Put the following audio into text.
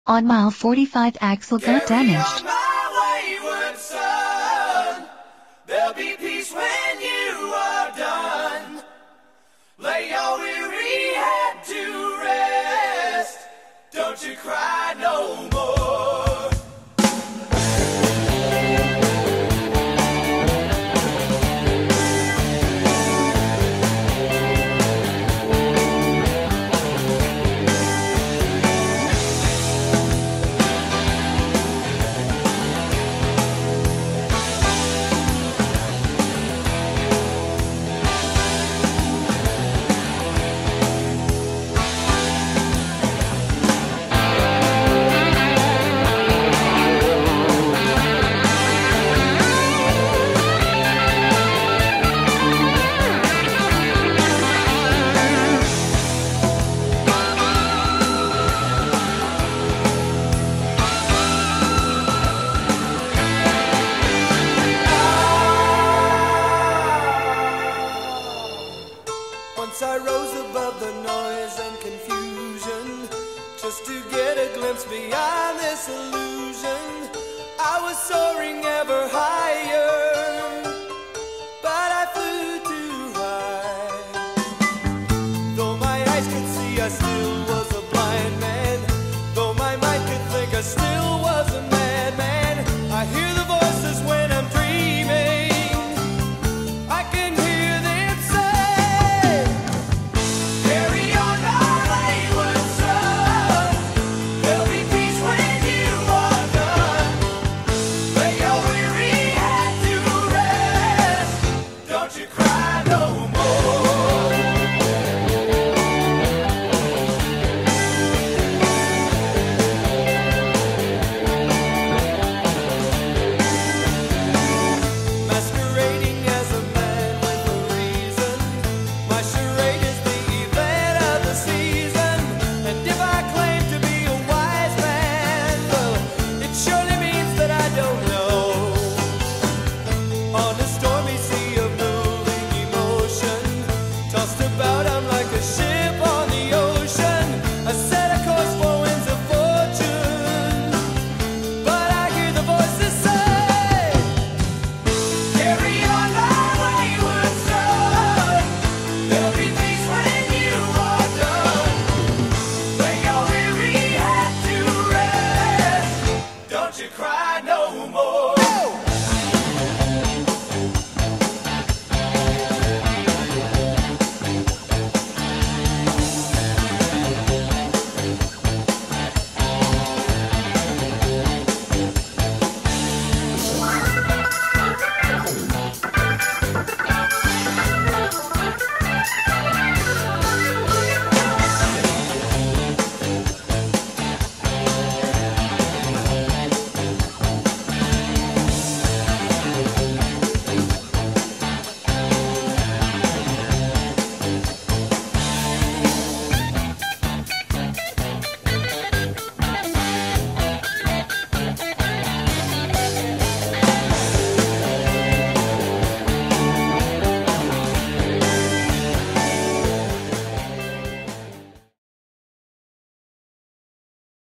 On mile 45, axle got Carry damaged. on, my wayward son. There'll be peace when you are done. Lay your weary head to rest. Don't you cry no more. Once I rose above the noise and confusion, just to get a glimpse beyond this illusion. I was soaring ever higher.